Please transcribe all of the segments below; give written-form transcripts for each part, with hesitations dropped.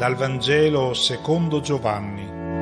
Dal Vangelo secondo Giovanni.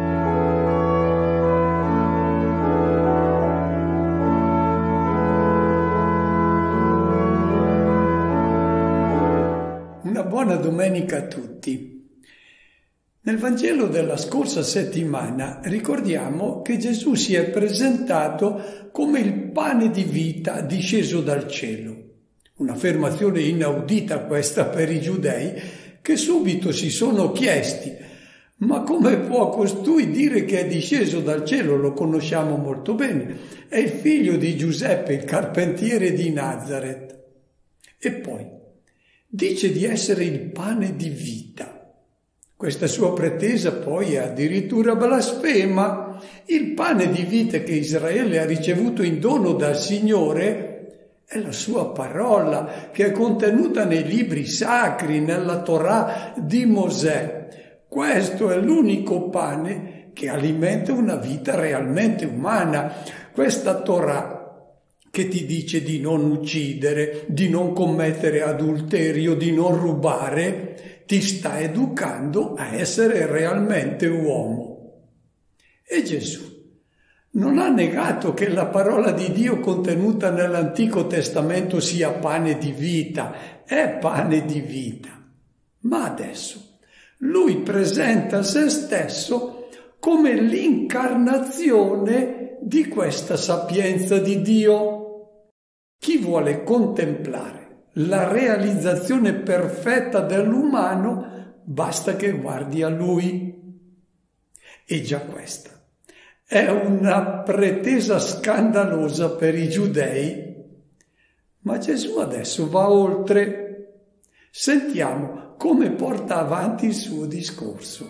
Una buona domenica a tutti. Nel Vangelo della scorsa settimana ricordiamo che Gesù si è presentato come il pane di vita disceso dal cielo. Un'affermazione inaudita questa per i giudei, che subito si sono chiesti: ma come può costui dire che è disceso dal cielo? Lo conosciamo molto bene, è il figlio di Giuseppe, il carpentiere di Nazaret. E poi dice di essere il pane di vita. Questa sua pretesa poi è addirittura blasfema. Il pane di vita che Israele ha ricevuto in dono dal Signore è la sua parola, che è contenuta nei libri sacri, nella Torah di Mosè. Questo è l'unico pane che alimenta una vita realmente umana. Questa Torah che ti dice di non uccidere, di non commettere adulterio, di non rubare, ti sta educando a essere realmente uomo. E Gesù non ha negato che la parola di Dio contenuta nell'Antico Testamento sia pane di vita, è pane di vita. Ma adesso lui presenta se stesso come l'incarnazione di questa sapienza di Dio. Chi vuole contemplare la realizzazione perfetta dell'umano, basta che guardi a lui. E già questa è una pretesa scandalosa per i giudei. Ma Gesù adesso va oltre. Sentiamo come porta avanti il suo discorso.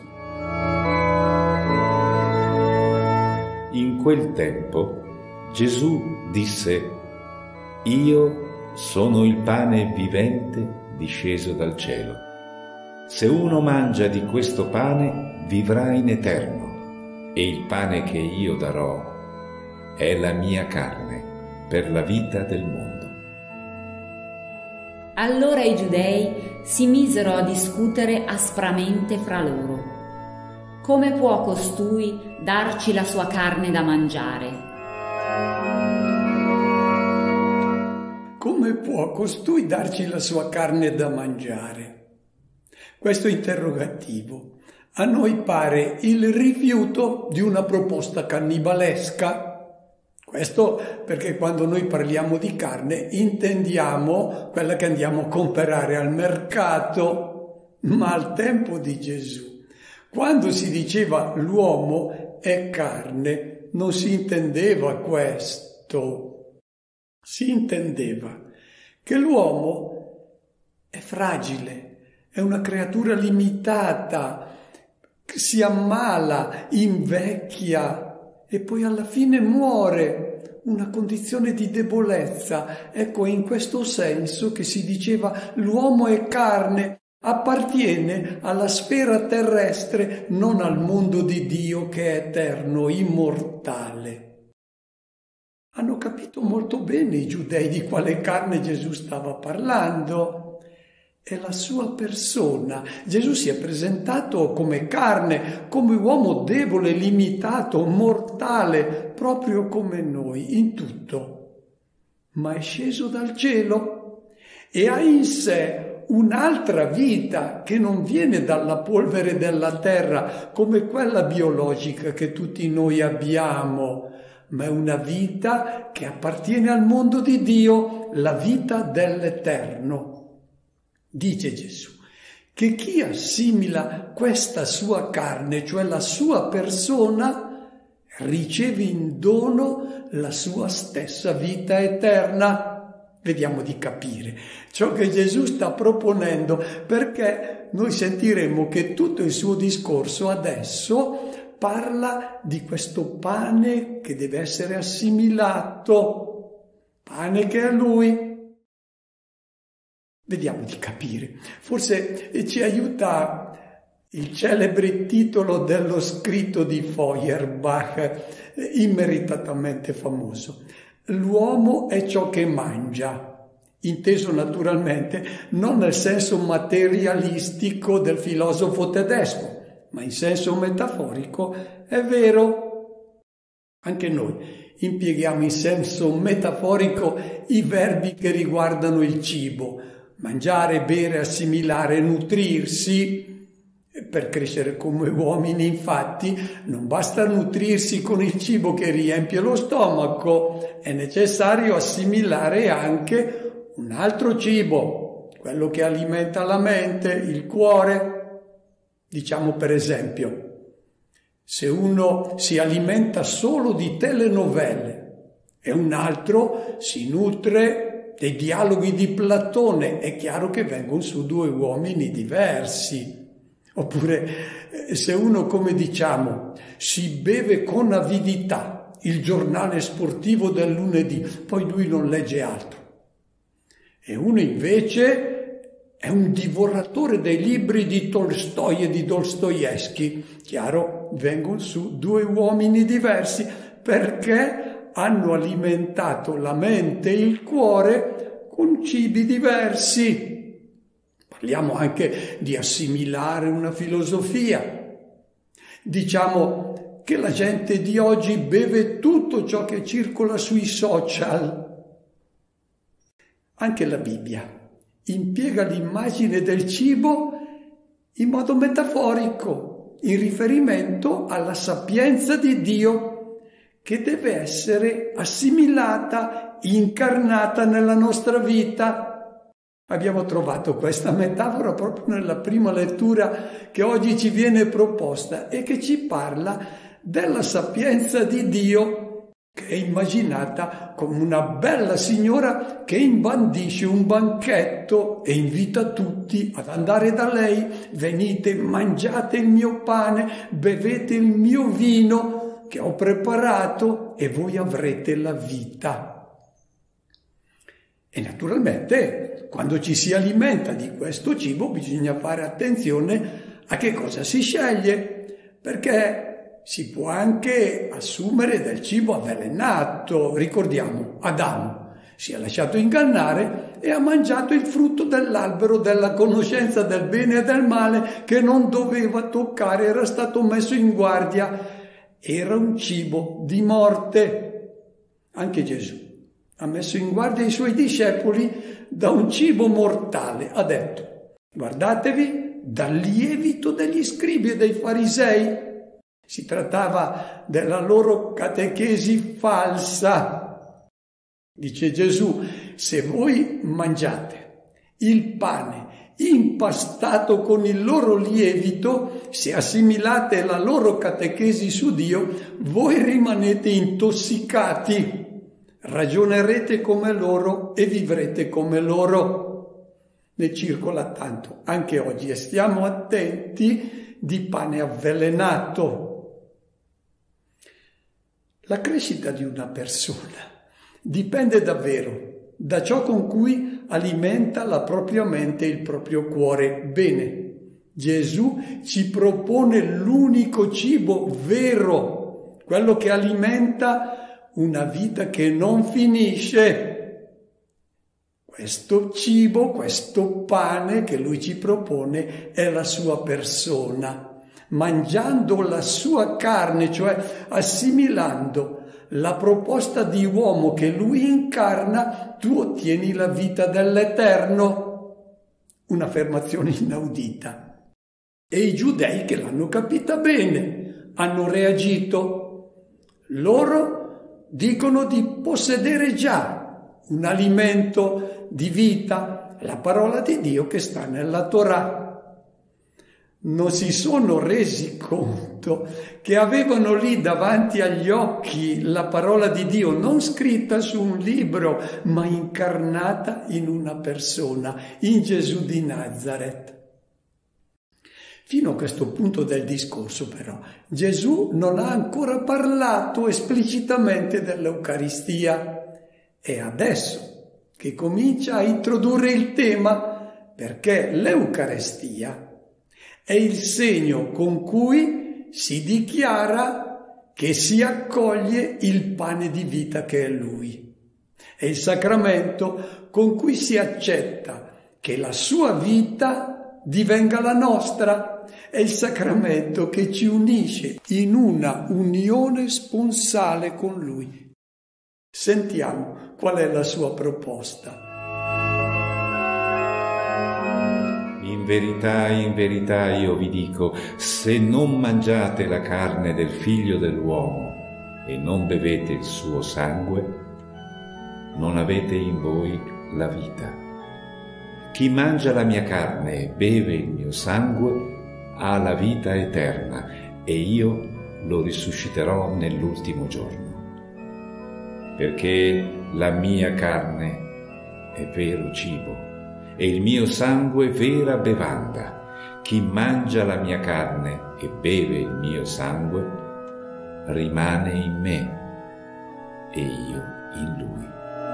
In quel tempo Gesù disse: Io sono il pane vivente disceso dal cielo. Se uno mangia di questo pane, vivrà in eterno, e il pane che io darò è la mia carne per la vita del mondo. Allora i giudei si misero a discutere aspramente fra loro. Come può costui darci la sua carne da mangiare? Come può costui darci la sua carne da mangiare? Questo interrogativo a noi pare il rifiuto di una proposta cannibalesca. Questo perché quando noi parliamo di carne intendiamo quella che andiamo a comprare al mercato, ma al tempo di Gesù, quando si diceva l'uomo è carne, non si intendeva questo. Si intendeva che l'uomo è fragile, è una creatura limitata, che si ammala, invecchia e poi alla fine muore, una condizione di debolezza. Ecco, è in questo senso che si diceva l'uomo è carne, appartiene alla sfera terrestre, non al mondo di Dio che è eterno, immortale. Hanno capito molto bene i giudei di quale carne Gesù stava parlando. È la sua persona. Gesù si è presentato come carne, come uomo debole, limitato, mortale, proprio come noi, in tutto. Ma è sceso dal cielo e ha in sé un'altra vita che non viene dalla polvere della terra, come quella biologica che tutti noi abbiamo, ma è una vita che appartiene al mondo di Dio, la vita dell'eterno. Dice Gesù che chi assimila questa sua carne, cioè la sua persona, riceve in dono la sua stessa vita eterna. Vediamo di capire ciò che Gesù sta proponendo, perché noi sentiremo che tutto il suo discorso adesso parla di questo pane che deve essere assimilato, pane che è lui. Vediamo di capire. Forse ci aiuta il celebre titolo dello scritto di Feuerbach, immeritatamente famoso. L'uomo è ciò che mangia. inteso naturalmente non nel senso materialistico del filosofo tedesco, ma in senso metaforico. È vero, anche noi impieghiamo in senso metaforico i verbi che riguardano il cibo: mangiare, bere, assimilare, nutrirsi. Per crescere come uomini, infatti, non basta nutrirsi con il cibo che riempie lo stomaco, è necessario assimilare anche un altro cibo, quello che alimenta la mente, il cuore. Diciamo per esempio, se uno si alimenta solo di telenovelle e un altro si nutre dei dialoghi di Platone, è chiaro che vengono su due uomini diversi. Oppure se uno, come diciamo, si beve con avidità il giornale sportivo del lunedì, poi lui non legge altro. E uno invece è un divoratore dei libri di Tolstoi e di Dostoevskij. Chiaro, vengono su due uomini diversi perché hanno alimentato la mente e il cuore con cibi diversi. Parliamo anche di assimilare una filosofia. Diciamo che la gente di oggi beve tutto ciò che circola sui social. Anche la Bibbia impiega l'immagine del cibo in modo metaforico, in riferimento alla sapienza di Dio, che deve essere assimilata, incarnata nella nostra vita. Abbiamo trovato questa metafora proprio nella prima lettura che oggi ci viene proposta e che ci parla della sapienza di Dio, che è immaginata come una bella signora che imbandisce un banchetto e invita tutti ad andare da lei: venite, mangiate il mio pane, bevete il mio vino che ho preparato e voi avrete la vita. E naturalmente, quando ci si alimenta di questo cibo, bisogna fare attenzione a che cosa si sceglie, perché si può anche assumere del cibo avvelenato. Ricordiamo, Adamo si è lasciato ingannare e ha mangiato il frutto dell'albero della conoscenza del bene e del male che non doveva toccare, era stato messo in guardia. Era un cibo di morte. Anche Gesù ha messo in guardia i suoi discepoli da un cibo mortale. Ha detto: guardatevi dal lievito degli scribi e dei farisei. Si trattava della loro catechesi falsa. Dice Gesù: se voi mangiate il pane impastato con il loro lievito, se assimilate la loro catechesi su Dio, voi rimanete intossicati. Ragionerete come loro e vivrete come loro. Ne circola tanto anche oggi e stiamo attenti di pane avvelenato. La crescita di una persona dipende davvero da ciò con cui alimenta la propria mente e il proprio cuore. Bene, Gesù ci propone l'unico cibo vero, quello che alimenta una vita che non finisce. Questo cibo, questo pane che lui ci propone è la sua persona. Mangiando la sua carne, cioè assimilando la proposta di uomo che lui incarna, tu ottieni la vita dell'Eterno. Un'affermazione inaudita. E i giudei, che l'hanno capita bene, hanno reagito. Loro dicono di possedere già un alimento di vita, la parola di Dio che sta nella Torah. Non si sono resi conto che avevano lì davanti agli occhi la parola di Dio, non scritta su un libro, ma incarnata in una persona, in Gesù di Nazaret. Fino a questo punto del discorso, però, Gesù non ha ancora parlato esplicitamente dell'Eucaristia. È adesso che comincia a introdurre il tema, perché l'Eucaristia è il segno con cui si dichiara che si accoglie il pane di vita che è Lui. È il sacramento con cui si accetta che la sua vita divenga la nostra. È il sacramento che ci unisce in una unione sponsale con Lui. Sentiamo qual è la sua proposta. In verità io vi dico, se non mangiate la carne del Figlio dell'uomo e non bevete il suo sangue, non avete in voi la vita. Chi mangia la mia carne e beve il mio sangue ha la vita eterna e io lo risusciterò nell'ultimo giorno. Perché la mia carne è vero cibo e il mio sangue vera bevanda. Chi mangia la mia carne e beve il mio sangue rimane in me e io in lui.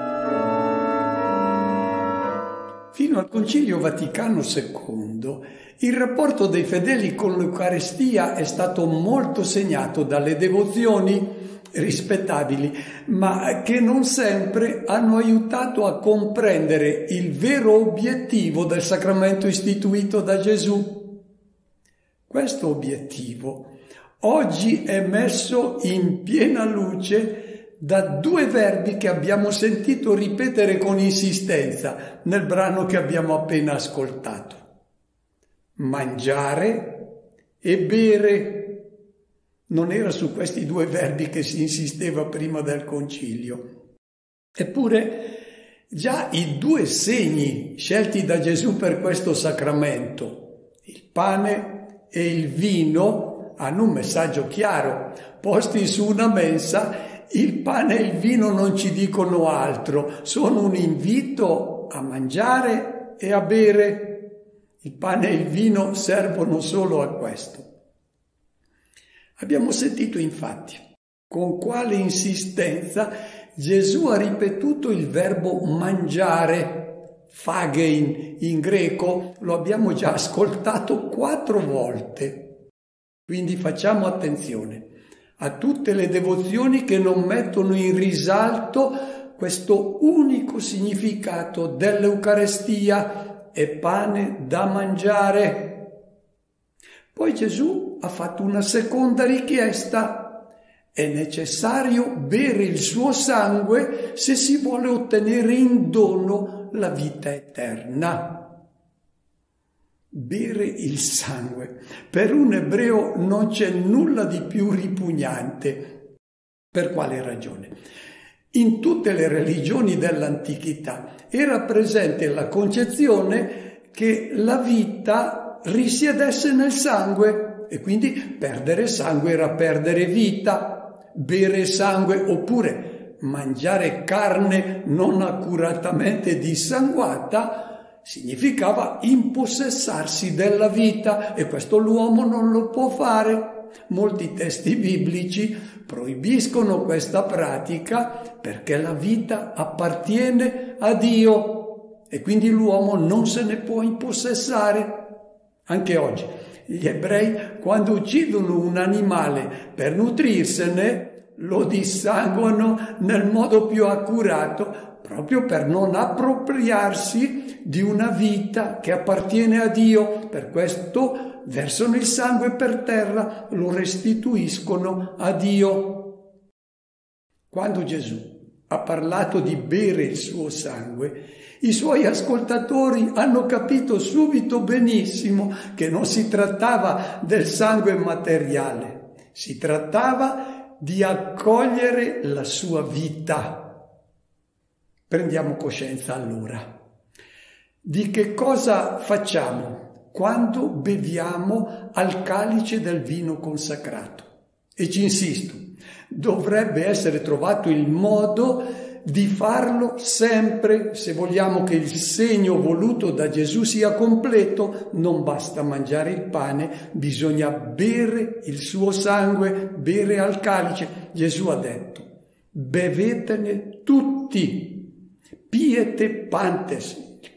Fino al Concilio Vaticano II, il rapporto dei fedeli con l'Eucaristia è stato molto segnato dalle devozioni rispettabili, ma che non sempre hanno aiutato a comprendere il vero obiettivo del sacramento istituito da Gesù. Questo obiettivo oggi è messo in piena luce da due verbi che abbiamo sentito ripetere con insistenza nel brano che abbiamo appena ascoltato: mangiare e bere. Non era su questi due verbi che si insisteva prima del concilio. Eppure già i due segni scelti da Gesù per questo sacramento, il pane e il vino, hanno un messaggio chiaro. Posti su una mensa, il pane e il vino non ci dicono altro, sono un invito a mangiare e a bere. Il pane e il vino servono solo a questo. Abbiamo sentito infatti con quale insistenza Gesù ha ripetuto il verbo mangiare, phagein in greco, lo abbiamo già ascoltato 4 volte. Quindi facciamo attenzione a tutte le devozioni che non mettono in risalto questo unico significato dell'Eucarestia: è pane da mangiare. Poi Gesù ha fatto una seconda richiesta: è necessario bere il suo sangue se si vuole ottenere in dono la vita eterna. Bere il sangue. Per un ebreo non c'è nulla di più ripugnante. Per quale ragione? In tutte le religioni dell'antichità era presente la concezione che la vita risiedesse nel sangue e quindi perdere sangue era perdere vita. Bere sangue oppure mangiare carne non accuratamente dissanguata significava impossessarsi della vita, e questo l'uomo non lo può fare. Molti testi biblici proibiscono questa pratica perché la vita appartiene a Dio e quindi l'uomo non se ne può impossessare. Anche oggi gli ebrei, quando uccidono un animale per nutrirsene, lo dissanguano nel modo più accurato, proprio per non appropriarsi di una vita che appartiene a Dio. Per questo versano il sangue per terra, lo restituiscono a Dio. Quando Gesù ha parlato di bere il suo sangue, i suoi ascoltatori hanno capito subito benissimo che non si trattava del sangue materiale, si trattava di accogliere la sua vita. Prendiamo coscienza allora di che cosa facciamo quando beviamo al calice del vino consacrato. E ci insisto, dovrebbe essere trovato il modo di farlo sempre. Se vogliamo che il segno voluto da Gesù sia completo, non basta mangiare il pane, bisogna bere il suo sangue, bere al calice. Gesù ha detto: bevetene tutti, piete pantes. Il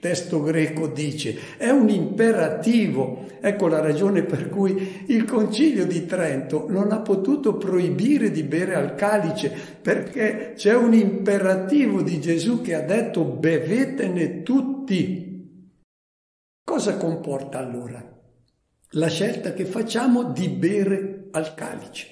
testo greco dice, è un imperativo. Ecco la ragione per cui il Concilio di Trento non ha potuto proibire di bere al calice, perché c'è un imperativo di Gesù che ha detto bevetene tutti. Cosa comporta allora la scelta che facciamo di bere al calice?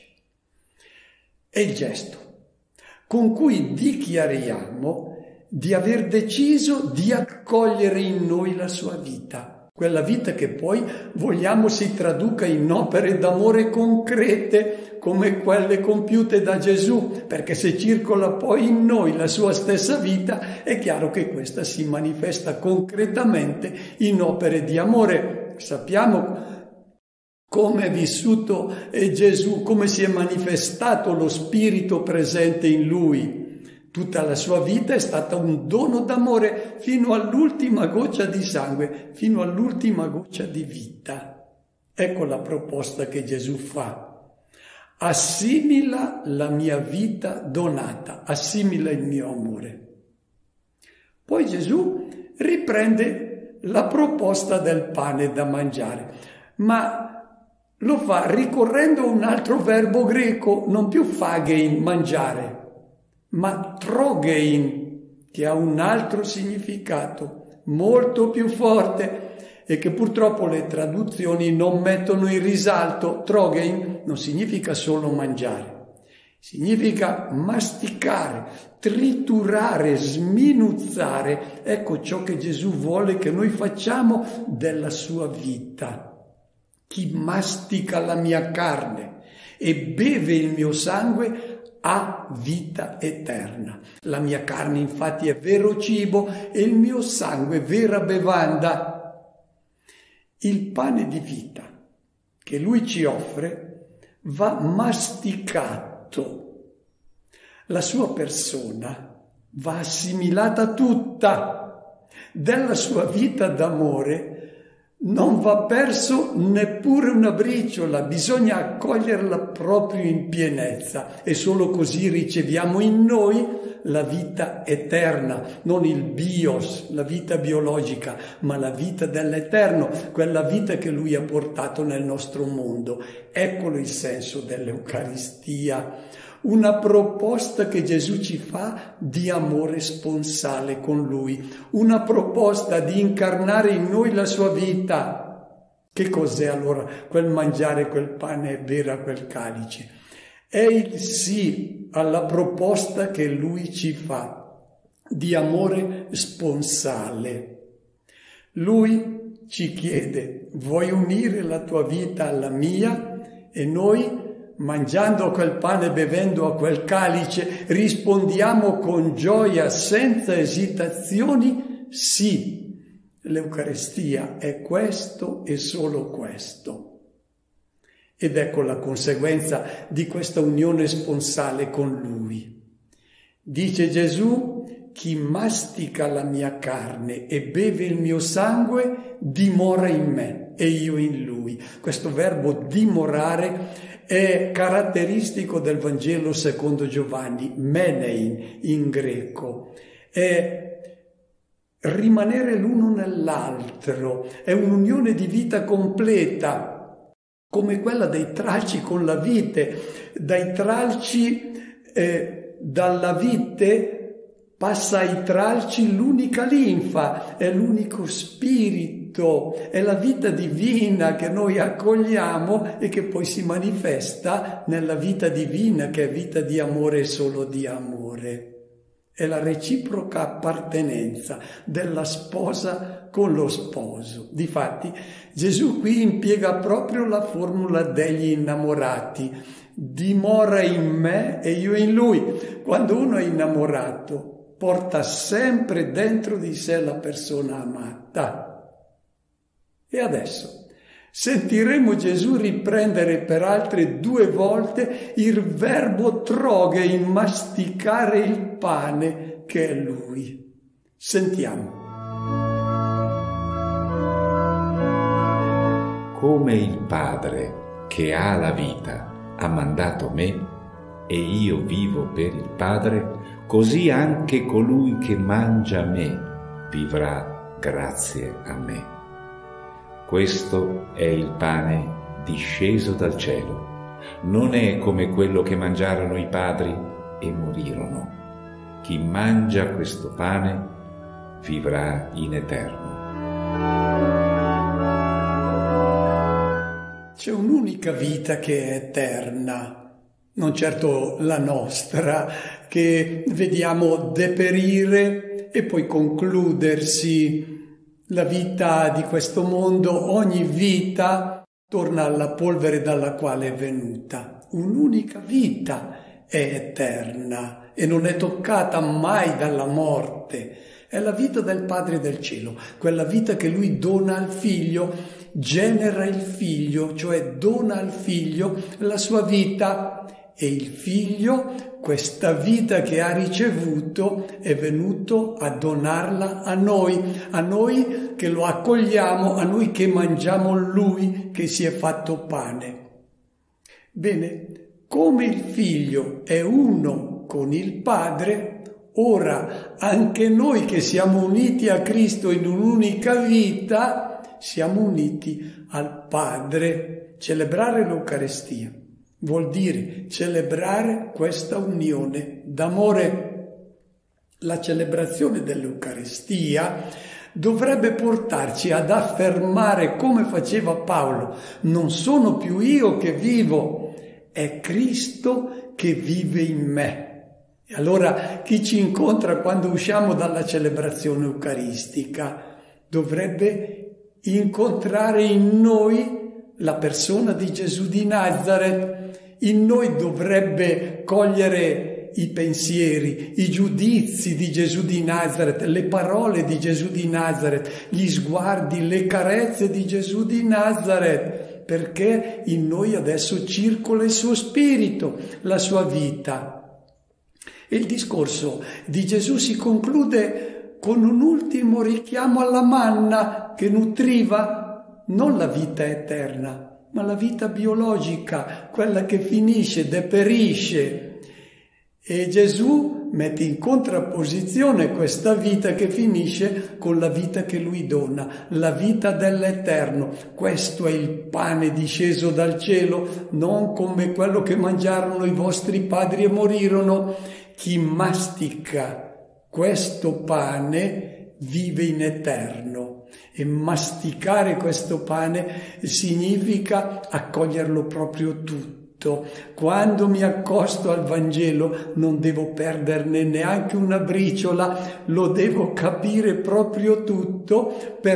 È il gesto con cui dichiariamo di aver deciso di accogliere in noi la sua vita, quella vita che poi vogliamo si traduca in opere d'amore concrete come quelle compiute da Gesù, perché se circola poi in noi la sua stessa vita è chiaro che questa si manifesta concretamente in opere di amore. Sappiamo come è vissuto Gesù, come si è manifestato lo Spirito presente in lui. Tutta la sua vita è stata un dono d'amore fino all'ultima goccia di sangue, fino all'ultima goccia di vita. Ecco la proposta che Gesù fa. Assimila la mia vita donata, assimila il mio amore. Poi Gesù riprende la proposta del pane da mangiare, ma lo fa ricorrendo a un altro verbo greco, non più phagein, mangiare, ma trogein, che ha un altro significato molto più forte e che purtroppo le traduzioni non mettono in risalto. Trogein non significa solo mangiare, significa masticare, triturare, sminuzzare. Ecco ciò che Gesù vuole che noi facciamo della sua vita. Chi mastica la mia carne e beve il mio sangue ha vita eterna. La mia carne infatti è vero cibo e il mio sangue vera bevanda. Il pane di vita che lui ci offre va masticato. La sua persona va assimilata tutta. Della sua vita d'amore non va perso neppure una briciola, bisogna accoglierla proprio in pienezza e solo così riceviamo in noi la vita eterna, non il bios, la vita biologica, ma la vita dell'eterno, quella vita che lui ha portato nel nostro mondo. Eccolo il senso dell'Eucaristia. Una proposta che Gesù ci fa di amore sponsale con Lui, una proposta di incarnare in noi la sua vita. Che cos'è allora quel mangiare quel pane e bere quel calice? È il sì alla proposta che Lui ci fa di amore sponsale. Lui ci chiede: vuoi unire la tua vita alla mia? E noi, mangiando quel pane e bevendo a quel calice, rispondiamo con gioia, senza esitazioni, sì. L'Eucaristia è questo e solo questo. Ed ecco la conseguenza di questa unione sponsale con Lui. Dice Gesù: chi mastica la mia carne e beve il mio sangue dimora in me e io in lui. Questo verbo dimorare è caratteristico del Vangelo secondo Giovanni, menein in greco, è rimanere l'uno nell'altro, è un'unione di vita completa, come quella dei tralci con la vite. Dai tralci, dalla vite passa ai tralci l'unica linfa, è l'unico spirito, è la vita divina che noi accogliamo e che poi si manifesta nella vita divina, che è vita di amore e solo di amore. È la reciproca appartenenza della sposa con lo sposo. Difatti, Gesù qui impiega proprio la formula degli innamorati: dimora in me e io in lui. Quando uno è innamorato, porta sempre dentro di sé la persona amata. E adesso sentiremo Gesù riprendere per altre 2 volte il verbo trogein, masticare il pane che è Lui. Sentiamo. Come il Padre che ha la vita ha mandato me e io vivo per il Padre, così anche colui che mangia me vivrà grazie a me. Questo è il pane disceso dal cielo. Non è come quello che mangiarono i padri e morirono. Chi mangia questo pane vivrà in eterno. C'è un'unica vita che è eterna, non certo la nostra, che vediamo deperire e poi concludersi. La vita di questo mondo, ogni vita torna alla polvere dalla quale è venuta. Un'unica vita è eterna e non è toccata mai dalla morte. È la vita del Padre del Cielo, quella vita che Lui dona al Figlio, genera il Figlio, cioè dona al Figlio la sua vita, e il Figlio, questa vita che ha ricevuto, è venuto a donarla a noi che lo accogliamo, a noi che mangiamo Lui che si è fatto pane. Bene, come il Figlio è uno con il Padre, ora anche noi che siamo uniti a Cristo in un'unica vita, siamo uniti al Padre. Celebrare l'Eucarestia vuol dire celebrare questa unione d'amore. La celebrazione dell'Eucaristia dovrebbe portarci ad affermare, come faceva Paolo, non sono più io che vivo, è Cristo che vive in me. E allora chi ci incontra quando usciamo dalla celebrazione eucaristica dovrebbe incontrare in noi la persona di Gesù di Nazaret. In noi dovrebbe cogliere i pensieri, i giudizi di Gesù di Nazaret, le parole di Gesù di Nazaret, gli sguardi, le carezze di Gesù di Nazaret, perché in noi adesso circola il suo spirito, la sua vita. E il discorso di Gesù si conclude con un ultimo richiamo alla manna che nutriva non la vita eterna, ma la vita biologica, quella che finisce, deperisce. E Gesù mette in contrapposizione questa vita che finisce con la vita che Lui dona, la vita dell'eterno. Questo è il pane disceso dal cielo, non come quello che mangiarono i vostri padri e morirono. Chi mastica questo pane vive in eterno. E masticare questo pane significa accoglierlo proprio tutto. Quando mi accosto al Vangelo non devo perderne neanche una briciola, lo devo capire proprio tutto per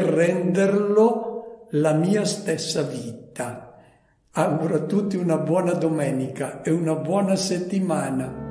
renderlo la mia stessa vita. Auguro a tutti una buona domenica e una buona settimana.